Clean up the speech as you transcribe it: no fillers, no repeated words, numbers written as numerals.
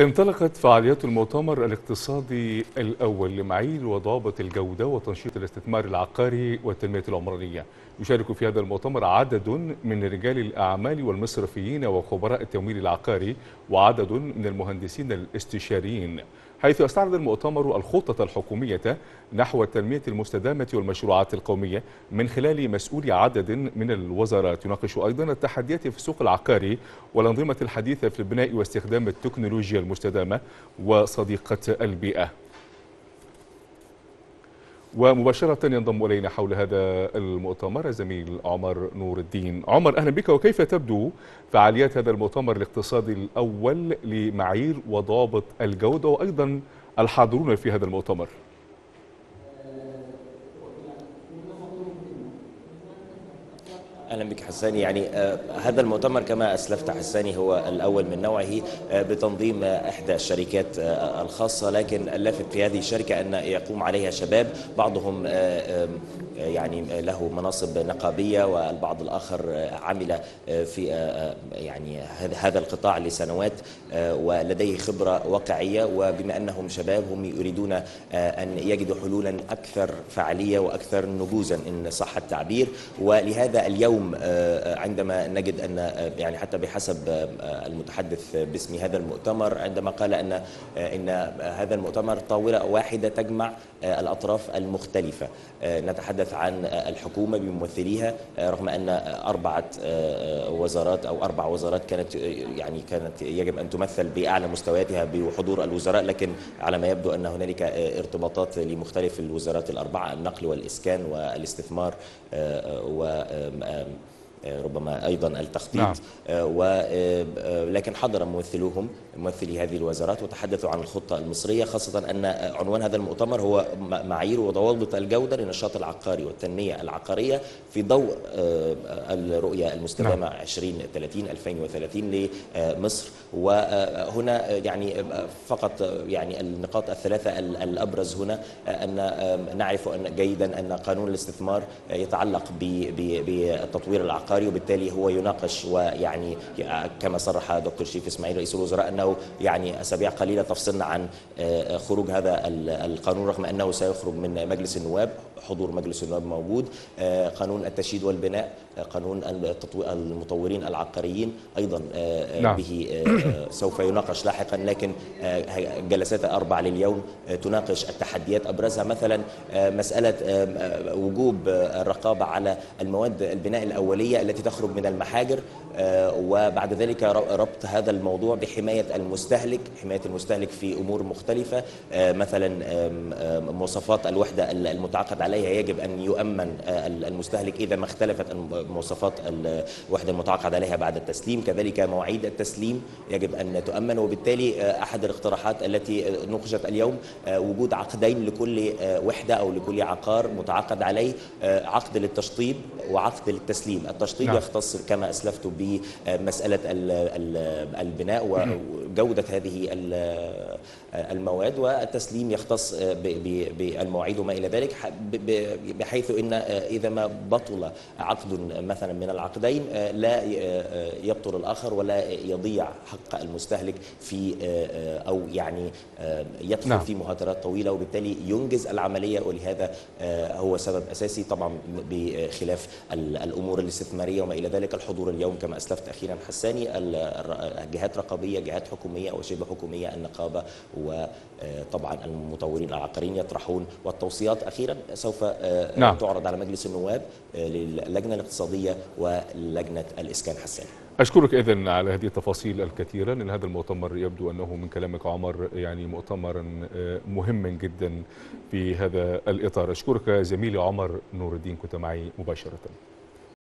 انطلقت فعاليات المؤتمر الاقتصادي الأول لمعايير وضوابط الجودة وتنشيط الاستثمار العقاري والتنمية العمرانية. يشارك في هذا المؤتمر عدد من رجال الأعمال والمصرفيين وخبراء التمويل العقاري وعدد من المهندسين الاستشاريين، حيث استعرض المؤتمر الخطة الحكومية نحو التنمية المستدامة والمشروعات القومية من خلال مسؤولي عدد من الوزارات. يناقش أيضا التحديات في السوق العقاري والأنظمة الحديثة في البناء واستخدام التكنولوجيا المستدامة وصديقة البيئة. ومباشرة ينضم إلينا حول هذا المؤتمر زميل عمر نور الدين. عمر، أهلا بك، وكيف تبدو فعاليات هذا المؤتمر الاقتصادي الأول لمعايير وضوابط الجودة وأيضا الحاضرون في هذا المؤتمر؟ اهلا بك حساني. يعني هذا المؤتمر كما اسلفت حساني هو الاول من نوعه بتنظيم احدى الشركات الخاصه، لكن اللافت في هذه الشركه ان يقوم عليها شباب، بعضهم يعني له مناصب نقابيه والبعض الاخر عمل في يعني هذا القطاع لسنوات ولديه خبره واقعيه، وبما انهم شباب هم يريدون ان يجدوا حلولا اكثر فعاليه واكثر نجوزا ان صح التعبير. ولهذا اليوم عندما نجد أن يعني حتى بحسب المتحدث باسم هذا المؤتمر عندما قال إن هذا المؤتمر طاولة واحدة تجمع الأطراف المختلفة، نتحدث عن الحكومة بممثليها رغم أن أربع وزارات كانت يجب أن تمثل بأعلى مستوياتها بحضور الوزراء، لكن على ما يبدو أن هنالك ارتباطات لمختلف الوزارات الأربعة: النقل والإسكان والاستثمار ربما أيضا التخطيط. نعم. لكن حضر ممثلي هذه الوزارات وتحدثوا عن الخطة المصرية، خاصة أن عنوان هذا المؤتمر هو معايير وضوابط الجودة للنشاط العقاري والتنمية العقارية في ضوء الرؤية المستدامة 2030 لمصر. وهنا يعني فقط يعني النقاط الثلاثة الأبرز هنا أن نعرف جيدا أن قانون الاستثمار يتعلق بالتطوير العقاري، وبالتالي هو يناقش، ويعني كما صرح دكتور شريف اسماعيل رئيس الوزراء انه يعني اسابيع قليله تفصلنا عن خروج هذا القانون، رغم انه سيخرج من مجلس النواب، حضور مجلس النواب موجود. قانون التشييد والبناء، قانون المطورين العقاريين ايضا نعم. به سوف يناقش لاحقا، لكن جلسات 4 لليوم تناقش التحديات، ابرزها مثلا مساله وجوب الرقابه على المواد البناء الاوليه التي تخرج من المحاجر، وبعد ذلك ربط هذا الموضوع بحماية المستهلك في أمور مختلفة، مثلا مواصفات الوحدة المتعاقد عليها يجب أن يؤمن المستهلك إذا ما اختلفت مواصفات الوحدة المتعاقد عليها بعد التسليم، كذلك مواعيد التسليم يجب أن تؤمن. وبالتالي أحد الاقتراحات التي نوقشت اليوم وجود عقدين لكل وحدة أو لكل عقار متعاقد عليه، عقد للتشطيب وعقد للتسليم. التشطيب نعم. يختص كما أسلفت بمسألة البناء وجودة هذه المواد، والتسليم يختص بالمواعيد وما إلى ذلك، بحيث إن إذا ما بطل عقد مثلا من العقدين لا يبطل الآخر ولا يضيع حق المستهلك في أو يعني يدخل نعم. في مهاترات طويلة، وبالتالي ينجز العملية. ولهذا هو سبب أساسي طبعا بخلاف الأمور الاستثمارية وما إلى ذلك. الحضور اليوم كما أسلفت أخيرا حساني جهات رقابية، جهات حكومية وشبه حكومية، النقابة وطبعا المطورين العقاريين يطرحون، والتوصيات أخيرا سوف نعم. تعرض على مجلس النواب للجنة الاقتصادية ولجنة الإسكان. حساني، أشكرك إذن على هذه التفاصيل الكثيرة، لأن هذا المؤتمر يبدو أنه من كلامك عمر يعني مؤتمرا مهما جدا في هذا الإطار. أشكرك زميلي عمر نور الدين، كنت معي مباشرة.